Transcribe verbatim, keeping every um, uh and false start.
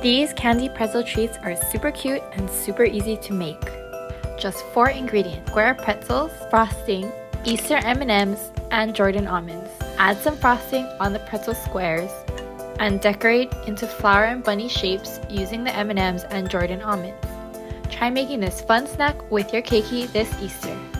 These candy pretzel treats are super cute and super easy to make. Just four ingredients: square pretzels, frosting, Easter M and M's, and Jordan Almonds. Add some frosting on the pretzel squares and decorate into flower and bunny shapes using the M and M's and Jordan Almonds. Try making this fun snack with your keiki this Easter.